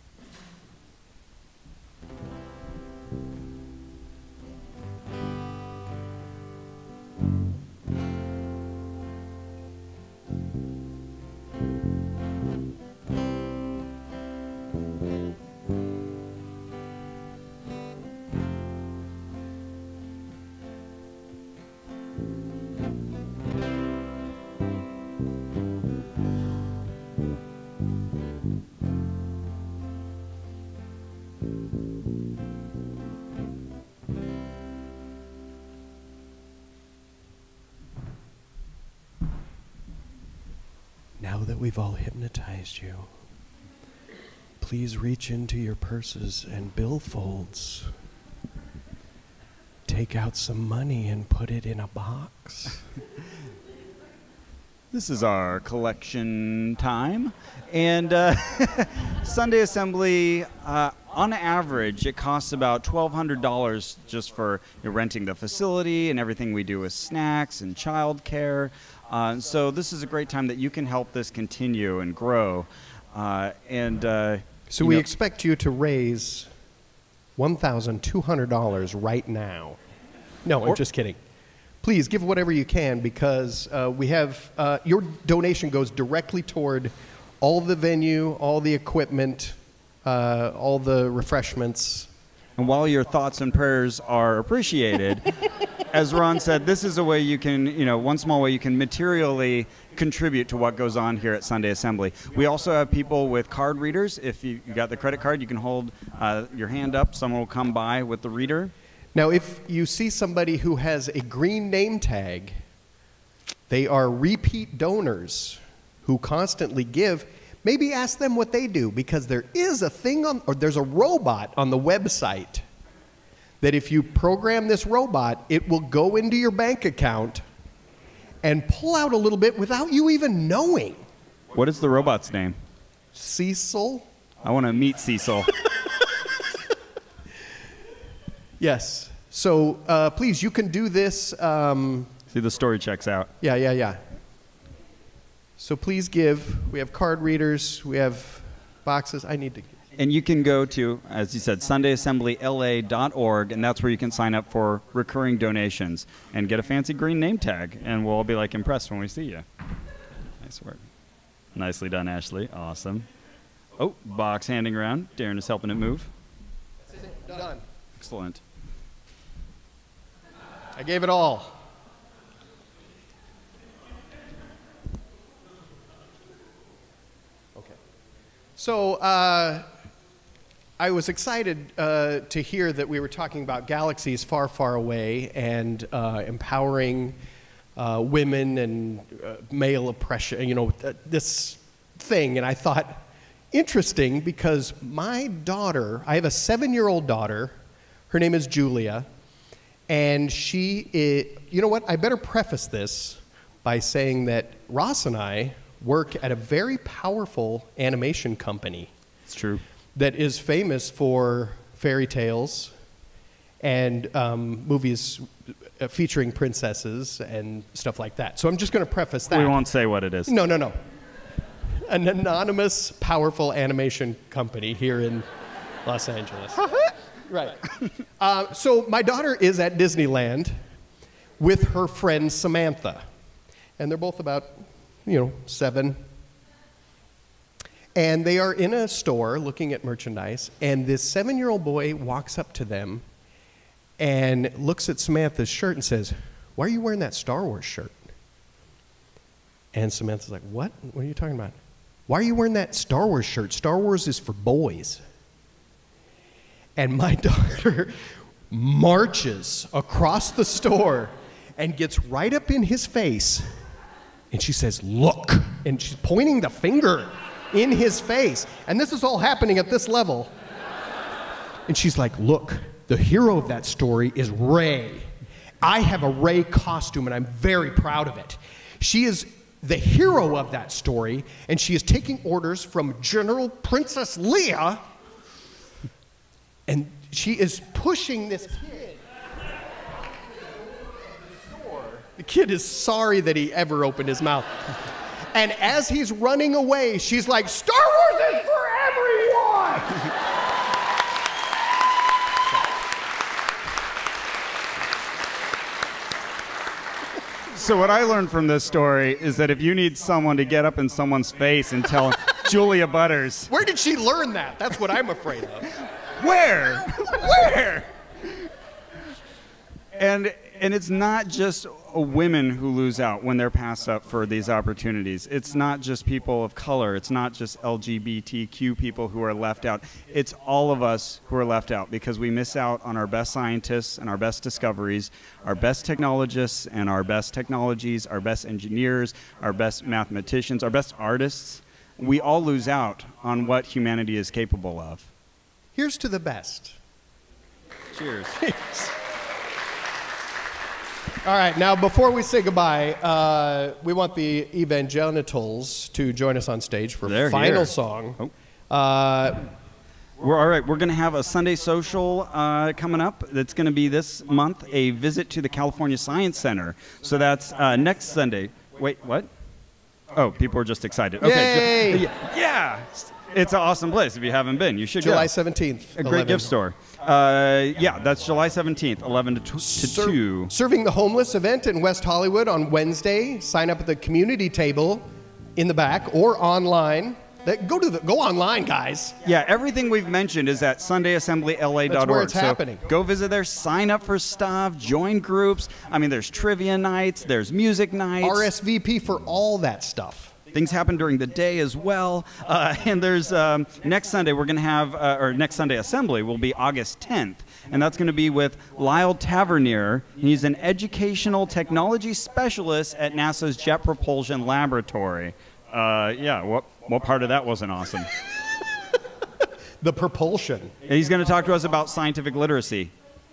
Now that we've all hypnotized you, please reach into your purses and billfolds. Take out some money and put it in a box. This is our collection time. And Sunday Assembly, on average, it costs about $1,200 just for renting the facility, and everything we do with snacks and childcare. So this is a great time that you can help this continue and grow. So we expect you to raise $1,200 right now. No, I'm just kidding. Please give whatever you can, because we have your donation goes directly toward all the venue, all the equipment, all the refreshments. And while your thoughts and prayers are appreciated, as Ron said, this is a way you can, one small way you can materially contribute to what goes on here at Sunday Assembly. We also have people with card readers. If you got the credit card, you can hold your hand up. Someone will come by with the reader. Now, if you see somebody who has a green name tag, they are repeat donors who constantly give. Maybe ask them what they do, because there is a thing or there's a robot on the website that if you program this robot, it will go into your bank account and pull out a little bit without you even knowing. What is the robot's name? Cecil. I want to meet Cecil. Yes. So please, you can do this. See, the story checks out. Yeah. So please give. We have card readers. We have boxes. I need to. And you can go to, as you said, sundayassemblyla.org, and that's where you can sign up for recurring donations and get a fancy green name tag, and we'll all be like impressed when we see you. Nice work. Nicely done, Ashley. Awesome. Oh, box handing around. Darren is helping it move. Done. Excellent. I gave it all. Okay. So I was excited to hear that we were talking about galaxies far, far away and empowering women and male oppression, you know, this thing. And I thought, interesting, because my daughter, I have a 7-year-old daughter, her name is Julia, and she is, you know what, I better preface this by saying that Ross and I work at a very powerful animation company. It's true. That is famous for fairy tales and movies featuring princesses and stuff like that. So I'm just going to preface that. We won't say what it is. No, no, no. An anonymous, powerful animation company here in Los Angeles. Right. So my daughter is at Disneyland with her friend Samantha. And they're both about, 7. And they are in a store looking at merchandise, and this 7-year-old boy walks up to them and looks at Samantha's shirt and says, "Why are you wearing that Star Wars shirt?" And Samantha's like, "What? What are you talking about? Why are you wearing that Star Wars shirt? Star Wars is for boys." And my daughter marches across the store and gets right up in his face, and she says, "Look," and she's pointing the finger in his face. And this is all happening at this level. And she's like, "Look, the hero of that story is Rey. I have a Rey costume, and I'm very proud of it. She is the hero of that story, and she is taking orders from General Princess Leia, and she is pushing this kid." The kid is sorry that he ever opened his mouth. And as he's running away, she's like, "Star Wars is for everyone!" So what I learned from this story is that if you need someone to get up in someone's face and tell Julia Butters. Where did she learn that? That's what I'm afraid of. Where? Where? And it's not just women who lose out when they're passed up for these opportunities. It's not just people of color. It's not just LGBTQ people who are left out. It's all of us who are left out because we miss out on our best scientists and our best discoveries, our best technologists and our best technologies, our best engineers, our best mathematicians, our best artists. We all lose out on what humanity is capable of. Here's to the best. Cheers. All right, now before we say goodbye, we want the Evangenitals to join us on stage for final song. Oh. We're going to have a Sunday social coming up. That's going to be this month, a visit to the California Science Center. So that's next Sunday. Wait, what? Oh, people are just excited. Okay. Yay! Yeah. It's an awesome place. If you haven't been, you should go. July 17th. A great gift store. Yeah, that's July 17th, 11 to 2. Serving the Homeless event in West Hollywood on Wednesday. Sign up at the community table in the back or online. Go online, guys. Yeah, everything we've mentioned is at SundayAssemblyLA.org. That's where it's happening. Go visit there, sign up for stuff, join groups. I mean, there's trivia nights, there's music nights. RSVP for all that stuff. Things happen during the day as well. And there's next Sunday we're going to have, or next Sunday Assembly will be August 10th. And that's going to be with Lyle Tavernier. He's an educational technology specialist at NASA's Jet Propulsion Laboratory. Yeah, what part of that wasn't awesome? The propulsion. And he's going to talk to us about scientific literacy.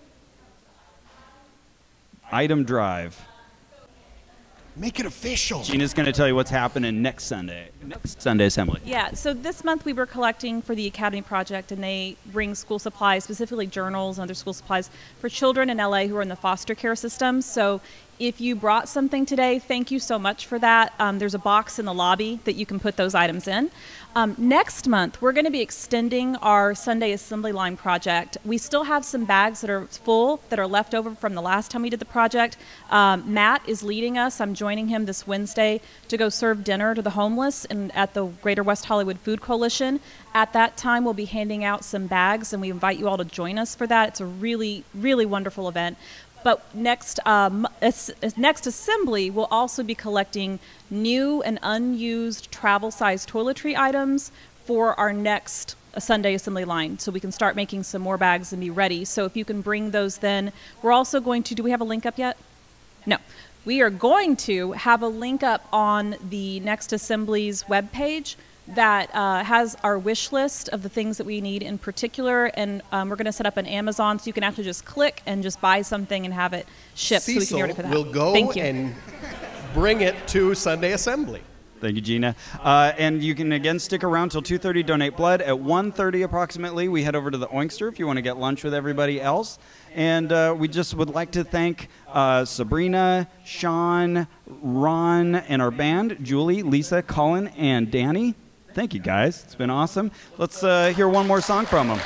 Item drive. Make it official. Gina's going to tell you what's happening next Sunday Assembly. Yeah, so this month we were collecting for the Academy Project, and they bring school supplies, specifically journals and other school supplies, for children in LA who are in the foster care system. So if you brought something today, thank you so much for that. There's a box in the lobby that you can put those items in. Next month, we're going to be extending our Sunday Assembly Line project. We still have some bags that are full that are left over from the last time we did the project. Matt is leading us. I'm joining him this Wednesday to go serve dinner to the homeless at the Greater West Hollywood Food Coalition. At that time, we'll be handing out some bags, and we invite you all to join us for that. It's a really, really wonderful event. But next assembly, we'll also be collecting new and unused travel-sized toiletry items for our next a Sunday assembly line, so we can start making some more bags and be ready. So if you can bring those then. We're also going to, do we have a link up yet? No. We are going to have a link up on the Next Assembly's webpage that has our wish list of the things that we need in particular, and we're going to set up an Amazon so you can actually just click and just buy something and have it shipped. Cecil so we can order for that. Will go and bring it to Sunday Assembly. Thank you, Gina. And you can, again, stick around till 2:30, donate blood. At 1:30 approximately, we head over to the Oinkster if you want to get lunch with everybody else. And we just would like to thank Sabrina, Sean, Ron, and our band, Julie, Lisa, Colin, and Danny. Thank you, guys. It's been awesome. Let's hear one more song from them.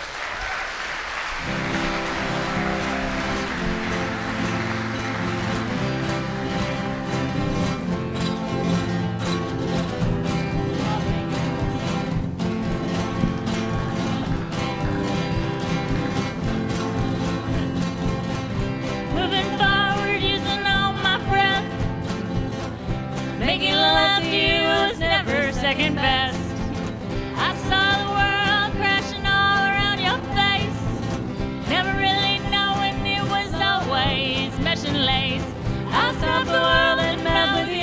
Moving forward, using all my breath. Making love to you was never second best. I saw the world crashing all around your face. Never really knowing it was always mesh and lace. I'll stop the world and melt with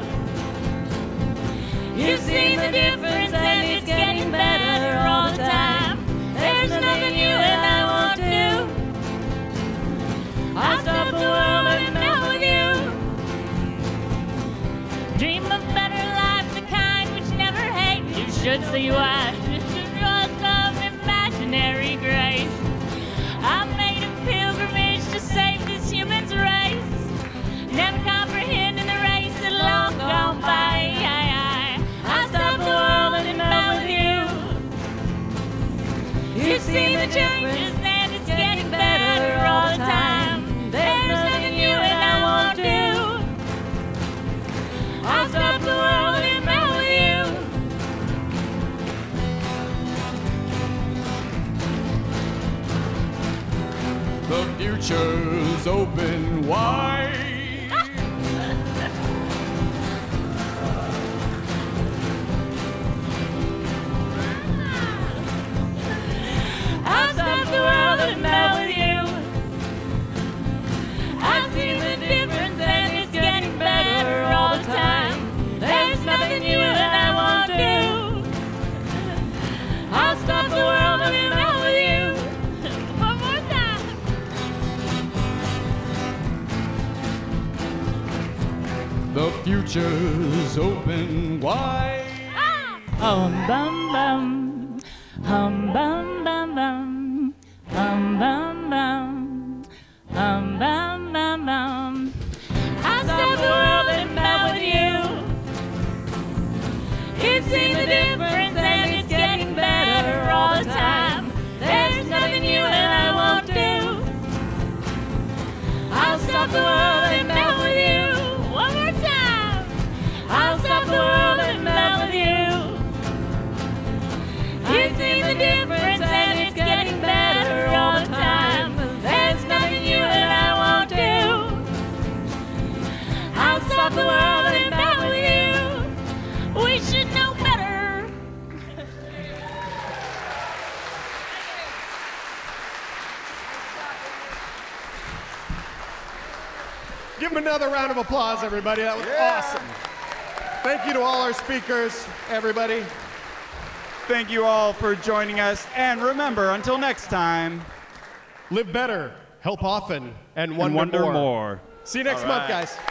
you. You've seen the difference and it's getting better all the time. There's nothing you and I won't do. I'll stop the world and melt with you. Dream of better life, the kind which never hate. You should see why. Drugs of imaginary grace. I made a pilgrimage to save this human's race. Never comprehending the race that long gone by. I'll stop the world and melt with you. You've seen the changes and it's getting better all the time. There's nothing you and I won't do. I'll stop the world and melt with you. The future's open wide. I'll stop the world and melt with you. I've seen the difference and it's getting better all the time. There's nothing you and I won't do. I'll stop the world and melt with you. One more time. The future's open wide. Hum bum bum, hum bum bum bum, hum bum bum, hum bum bum bum. I'll stop the world and melt with you. You've seen the difference and it's getting better all the time. There's nothing you and I won't do. I'll stop the world and melt with you. One more time. I'll stop the world and melt with you. You've seen the difference and it's getting better all the time. There's nothing you and I won't do. I'll stop the world and melt with you. We should know better. Give them another round of applause, everybody. That was awesome. Thank you to all our speakers, everybody. Thank you all for joining us. And remember, until next time, live better, help often, and wonder, more. See you next month, guys.